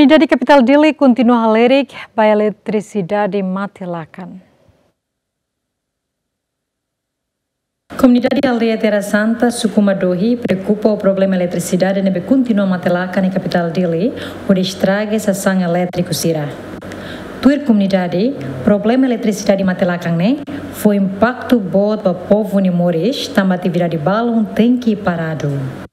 Comunidade capital Dili continua alerta para a eletricidade matilakan. Comunidade aldeia Terra Santa, Sukumadohi, preocupa o problema da eletricidade que continua matilakan na capital Dili, onde estraga essa sangue elétrico sira. Tuir comunidade, problema eletricidade matilakan né, foi impacto bom para o povo de Moris, também atividade balão tem que parado.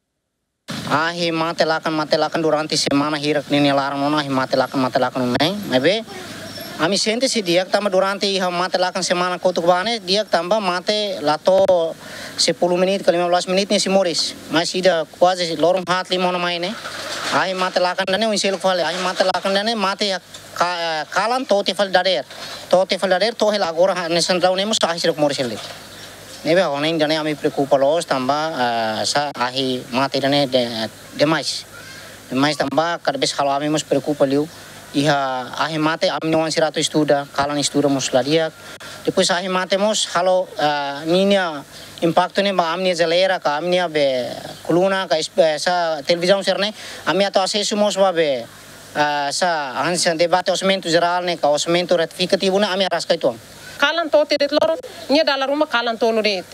Matelakan durante semana hirak nini larang nona matelakan nai mabe ami sente si dia tamba durante matelakan semana kotuk bane dia tamba mate lato 10 menit ke 15 menit ni si Moris masih ida quase lorong hat lima na mai ne matelakan dane unsel fale matelakan dane mate kalan tote fal dader to hela agora nesan draw nemos ahirok Moris le nebe onin dane ami preocupa los tamba sa mate dane demais tamba cada vez kalau ami nos preocupa liu mate ami não ansirato estuda kalan estuda mos ladia depois mate mos kalau ninya impacto ne ba amnia geleira ka amnia be coluna ka sa televisão serne ami ato acesso mos ba be sa ansia debate orçamento geral ne ka orçamento retificativo ne ami raskai tuang kalan to te loro nya dalam rumah kalan to nurit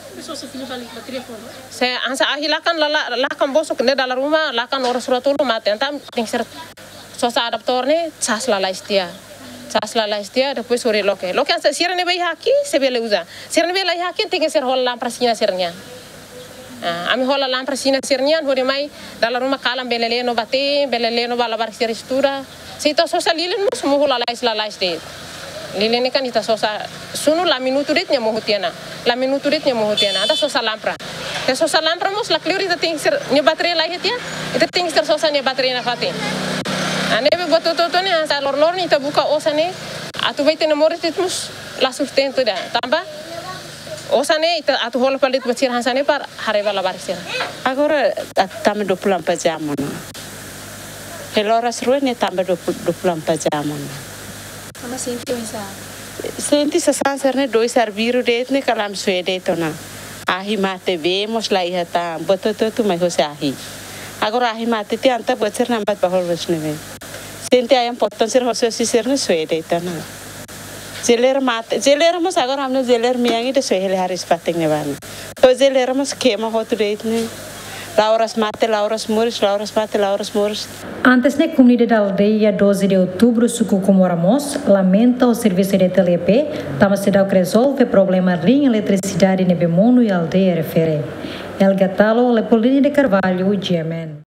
se ansa ahilakan lakan bosok ne dalam rumah lakan orang surat tulu mate antam tingser sosa adaptor ne sas la istia depois sore loke ansa sira ne bai haki se bele usa sira ne bele haki tingser ser hol lamprasina sirnya ami hola lamprasina sirnya hore mai dalam rumah kalan belele no bate belele no bala bar seristura sito sosa lilin mus muhula lais de lilin kan ita sosa sunu la minuto ritnya mohutiana ata sosa lampra te sosa lampra mus la kliuri ita tingser ne bateria la hitia ita tingser sosa ne bateria na fati anebe bototo ne asa lor ni ita buka osane atu vai tene moris mus la sustento da tamba osane ita atu hola palit bacir hansane par hareba la barisira agora tamba 24 jam no heloras ruene tamba 24 jam no sama senti sa sanserne doi serviru det ne kalam suede tona ahi mate vemos la ihata bototo tu mai hose ahi agora ahi mate ti anta bocer nambat bahol vesneve senti ayam poton ser hose siserne suede tona zeler mos agora amne zeler miangi de suele haris pating ne ban to zeler mos kema hotu det ne Lauras Moris. Antes na comunidade da aldeia 12 de outubro, Sucucumoramos, lamenta o serviço de TLP, tama se dá que resolve problema de eletricidade no Bemono e aldeia refere. El Gatalo, Lepolini de Carvalho, Yemen.